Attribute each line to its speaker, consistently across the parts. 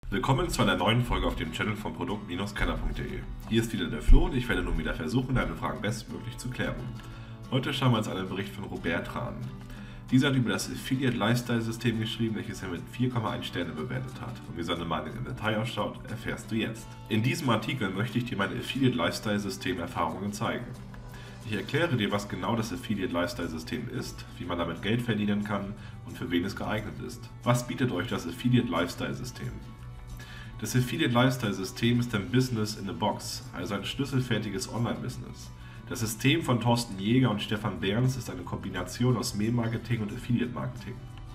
Speaker 1: Willkommen zu einer neuen Folge auf dem Channel von Produkt-Kenner.de. Hier ist wieder der Flo und ich werde nun wieder versuchen, deine Fragen bestmöglich zu klären. Heute schauen wir uns einen Bericht von Robert an. Dieser hat über das Affiliate Lifestyle System geschrieben, welches er mit 4,1 Sterne bewertet hat. Und wie seine Meinung im Detail ausschaut, erfährst du jetzt. In diesem Artikel möchte ich dir mein Affiliate Lifestyle System Erfahrungen zeigen. Ich erkläre dir, was genau das Affiliate Lifestyle System ist, wie man damit Geld verdienen kann und für wen es geeignet ist. Was bietet euch das Affiliate Lifestyle System? Das Affiliate Lifestyle System ist ein Business in a Box, also ein schlüsselfertiges Online-Business. Das System von Thorsten Jäger und Stefan Behrens ist eine Kombination aus Mail-Marketing und Affiliate-Marketing.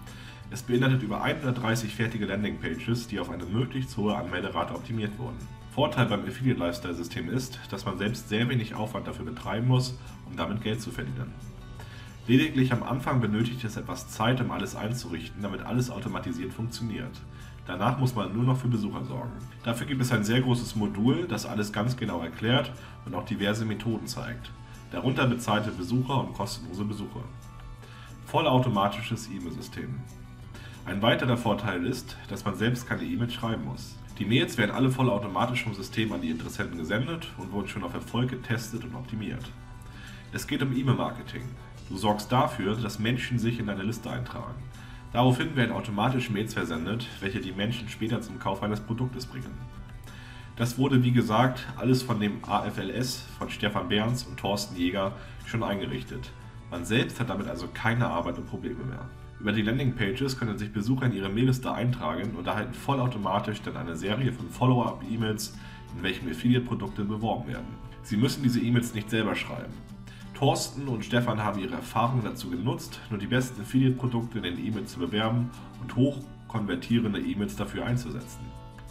Speaker 1: Es beinhaltet über 130 fertige Landingpages, die auf eine möglichst hohe Anmelderate optimiert wurden. Vorteil beim Affiliate Lifestyle System ist, dass man selbst sehr wenig Aufwand dafür betreiben muss, um damit Geld zu verdienen. Lediglich am Anfang benötigt es etwas Zeit, um alles einzurichten, damit alles automatisiert funktioniert. Danach muss man nur noch für Besucher sorgen. Dafür gibt es ein sehr großes Modul, das alles ganz genau erklärt und auch diverse Methoden zeigt. Darunter bezahlte Besucher und kostenlose Besucher. Vollautomatisches E-Mail-System. Ein weiterer Vorteil ist, dass man selbst keine E-Mails schreiben muss. Die Mails werden alle vollautomatisch vom System an die Interessenten gesendet und wurden schon auf Erfolg getestet und optimiert. Es geht um E-Mail-Marketing. Du sorgst dafür, dass Menschen sich in deine Liste eintragen. Daraufhin werden automatisch Mails versendet, welche die Menschen später zum Kauf eines Produktes bringen. Das wurde, wie gesagt, alles von dem AFLS von Stefan Behrens und Thorsten Jäger schon eingerichtet. Man selbst hat damit also keine Arbeit und Probleme mehr. Über die Landingpages können sich Besucher in ihre Mailliste eintragen und erhalten vollautomatisch dann eine Serie von Follow-up-E-Mails, in welchen Affiliate-Produkte beworben werden. Sie müssen diese E-Mails nicht selber schreiben. Thorsten und Stefan haben ihre Erfahrungen dazu genutzt, nur die besten Affiliate-Produkte in den E-Mails zu bewerben und hochkonvertierende E-Mails dafür einzusetzen.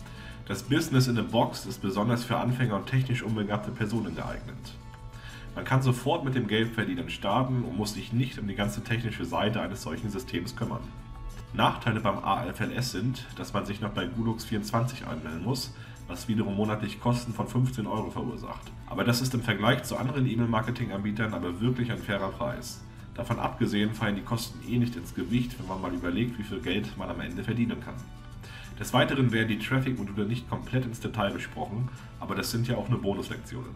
Speaker 1: Das Business in a Box ist besonders für Anfänger und technisch unbegabte Personen geeignet. Man kann sofort mit dem Geldverdienen starten und muss sich nicht um die ganze technische Seite eines solchen Systems kümmern. Nachteile beim AFLS sind, dass man sich noch bei Gulux24 anmelden muss, was wiederum monatlich Kosten von 15 € verursacht. Aber das ist im Vergleich zu anderen E-Mail-Marketing-Anbietern aber wirklich ein fairer Preis. Davon abgesehen fallen die Kosten nicht ins Gewicht, wenn man mal überlegt, wie viel Geld man am Ende verdienen kann. Des Weiteren werden die Traffic-Module nicht komplett ins Detail besprochen, aber das sind ja auch nur Bonuslektionen.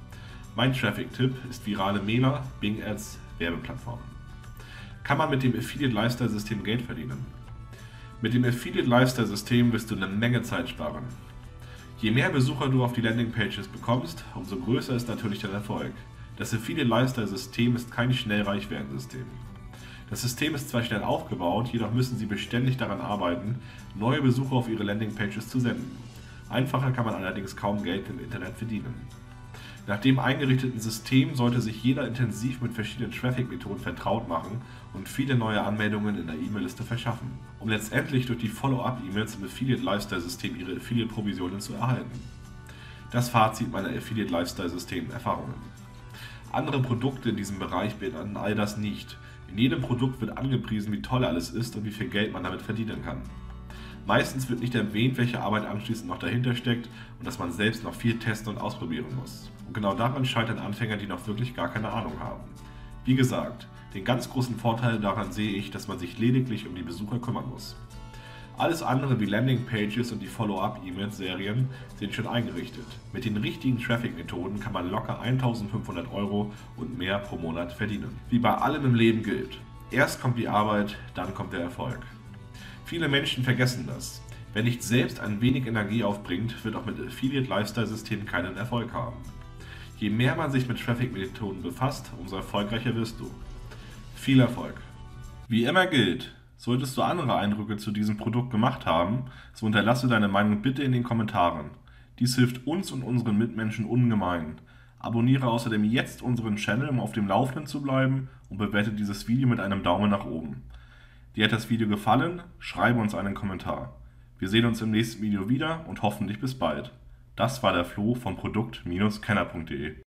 Speaker 1: Mein Traffic-Tipp ist virale Mailer, Bing Ads, Werbeplattformen. Kann man mit dem Affiliate Lifestyle System Geld verdienen? Mit dem Affiliate Lifestyle System wirst du eine Menge Zeit sparen. Je mehr Besucher du auf die Landingpages bekommst, umso größer ist natürlich dein Erfolg. Das Affiliate Lifestyle System ist kein Schnellreich-Werden-System. Das System ist zwar schnell aufgebaut, jedoch müssen sie beständig daran arbeiten, neue Besucher auf ihre Landingpages zu senden. Einfacher kann man allerdings kaum Geld im Internet verdienen. Nach dem eingerichteten System sollte sich jeder intensiv mit verschiedenen Traffic-Methoden vertraut machen und viele neue Anmeldungen in der E-Mail-Liste verschaffen, um letztendlich durch die Follow-up-E-Mails im Affiliate Lifestyle System ihre Affiliate-Provisionen zu erhalten. Das Fazit meiner Affiliate Lifestyle System Erfahrungen. Andere Produkte in diesem Bereich beinhalten all das nicht. In jedem Produkt wird angepriesen, wie toll alles ist und wie viel Geld man damit verdienen kann. Meistens wird nicht erwähnt, welche Arbeit anschließend noch dahinter steckt und dass man selbst noch viel testen und ausprobieren muss. Und genau daran scheitern Anfänger, die noch wirklich gar keine Ahnung haben. Wie gesagt, den ganz großen Vorteil daran sehe ich, dass man sich lediglich um die Besucher kümmern muss. Alles andere wie Landingpages und die Follow-up-E-Mail-Serien sind schon eingerichtet. Mit den richtigen Traffic-Methoden kann man locker 1.500 € und mehr pro Monat verdienen. Wie bei allem im Leben gilt, erst kommt die Arbeit, dann kommt der Erfolg. Viele Menschen vergessen das. Wer nicht selbst ein wenig Energie aufbringt, wird auch mit Affiliate Lifestyle System keinen Erfolg haben. Je mehr man sich mit Traffic-Methoden befasst, umso erfolgreicher wirst du. Viel Erfolg! Wie immer gilt, solltest du andere Eindrücke zu diesem Produkt gemacht haben, so hinterlasse deine Meinung bitte in den Kommentaren. Dies hilft uns und unseren Mitmenschen ungemein. Abonniere außerdem jetzt unseren Channel, um auf dem Laufenden zu bleiben, und bewerte dieses Video mit einem Daumen nach oben. Dir hat das Video gefallen? Schreibe uns einen Kommentar. Wir sehen uns im nächsten Video wieder und hoffentlich bis bald. Das war der Flo von Produkt-Kenner.de.